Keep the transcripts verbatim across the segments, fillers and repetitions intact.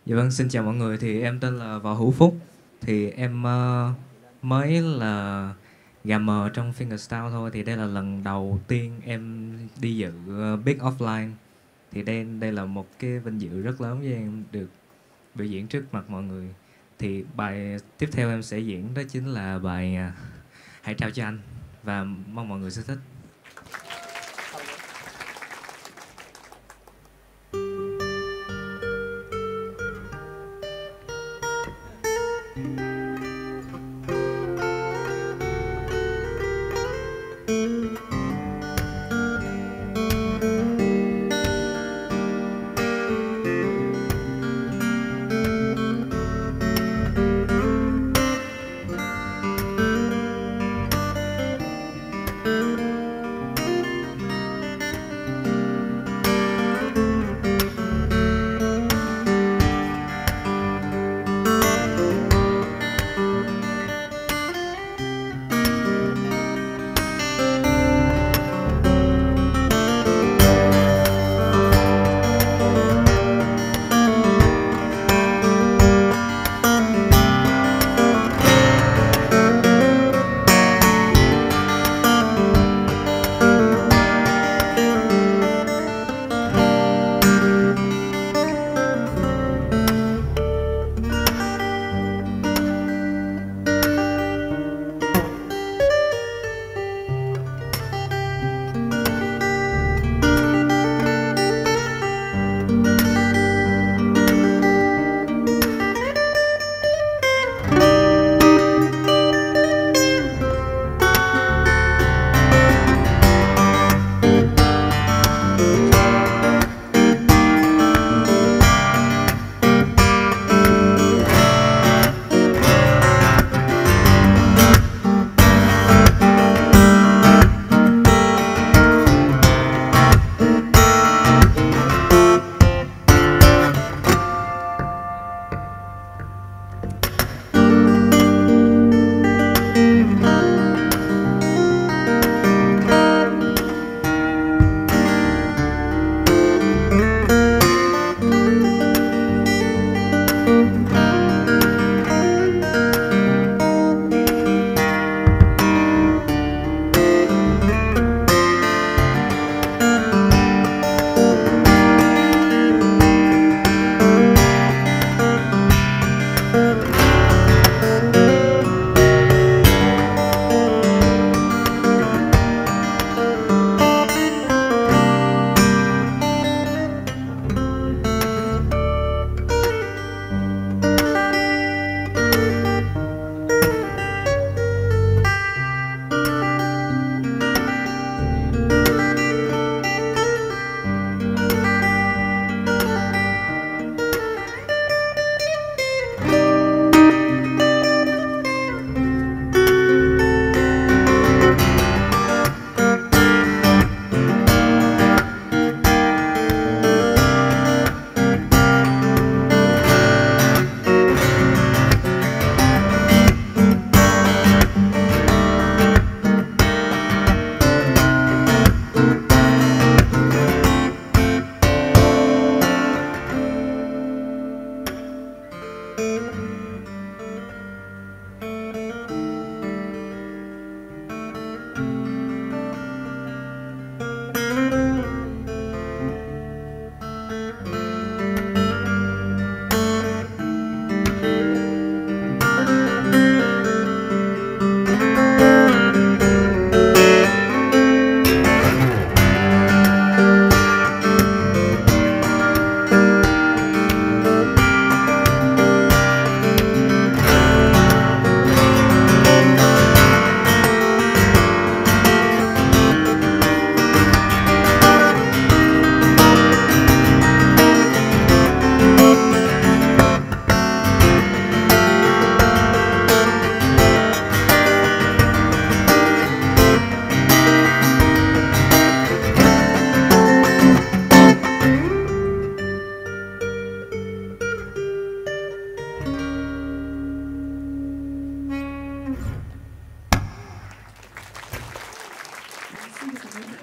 Dạ vâng, xin chào mọi người. Thì em tên là Võ Hữu Phúc. Thì em ờ, mới là gà mờ trong Fingerstyle thôi. Thì đây là lần đầu tiên em đi dự ờ, Big Offline. Thì đây đây là một cái vinh dự rất lớn với em được biểu diễn trước mặt mọi người. Thì bài tiếp theo em sẽ diễn đó chính là bài ờ, Hãy trao cho anh, và mong mọi người sẽ thích.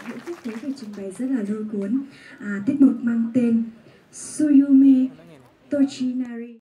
Trình bày rất là lôi cuốn. À, tiết mục mang tên Suyume Tochinari.